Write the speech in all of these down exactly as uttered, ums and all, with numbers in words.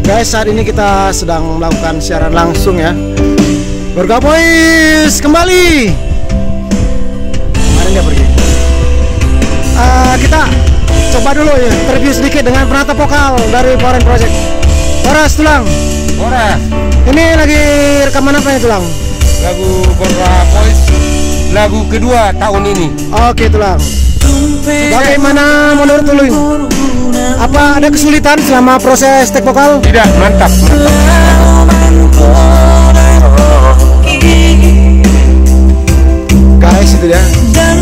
Guys, saat ini kita sedang melakukan siaran langsung ya. Gorka Boys kembali. Kemarin dia pergi. Uh, kita coba dulu ya, interview sedikit dengan penata vokal dari Foreign Project. Horas Tulang. Horas. Ini lagi rekaman apa ya Tulang? Lagu Gorka Boys, lagu kedua tahun ini. Oke Tulang. Bagaimana menurut Tulang? Apa ada kesulitan selama proses take vokal? Tidak, mantap, mantap. Guys, itu dia.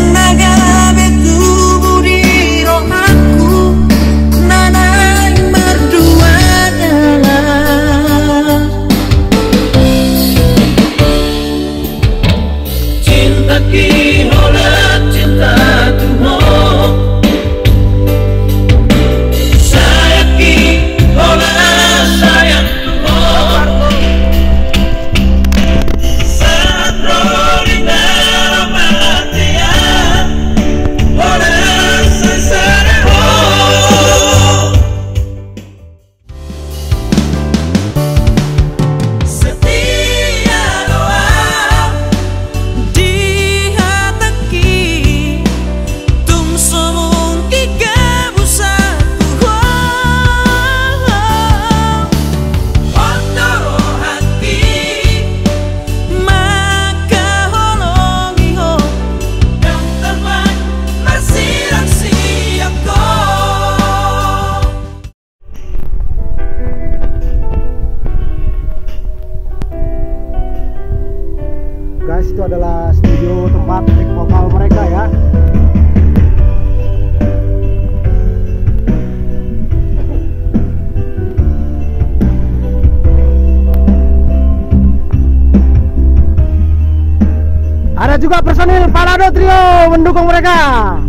Guys, itu adalah studio tempat take vokal mereka ya. Ada juga personil Palado Trio mendukung mereka.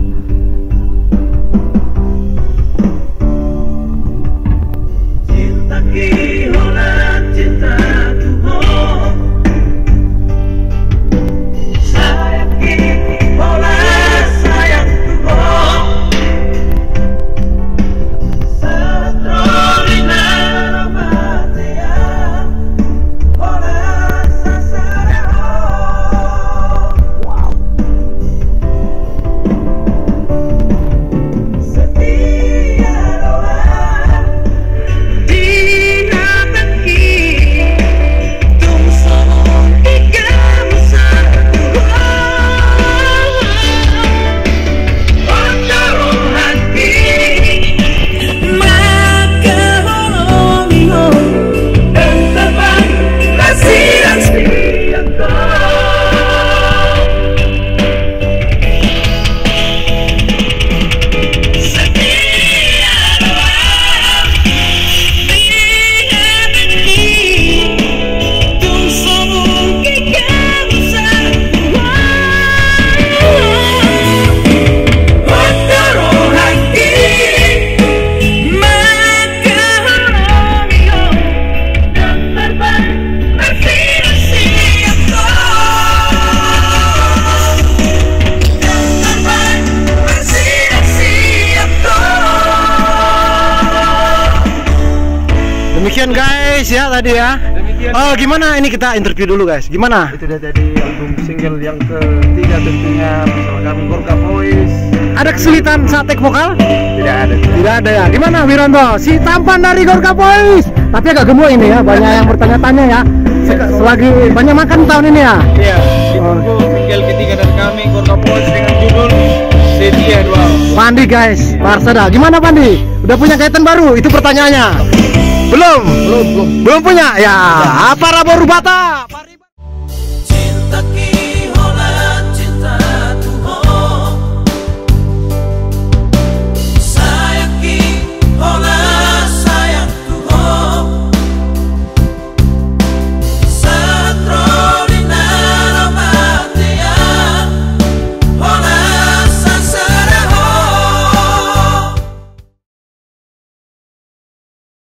Cinta kihola cinta Demikian guys ya tadi ya. Demikian. Oh gimana ini kita interview dulu guys. Gimana? Itu dia tadi album single yang ketiga tentunya bersama kami Gorka Boys. Ada kesulitan saat take vokal? Tidak ada. Tidak ada ya. Gimana Wiranto? Si tampan dari Gorka Boys. Tapi agak gemuk ini ya. Banyak yang bertanya-tanya ya. Selagi banyak makan tahun ini ya. Iya. Ditunggu single ketiga dari kami Gorka Boys dengan judul Setia Dua. Pandi guys, Parsada. Gimana Pandi? Udah punya kaitan baru? Itu pertanyaannya. Belum? Belum, belum. Belum punya? Ya. Apa Rabor Bata?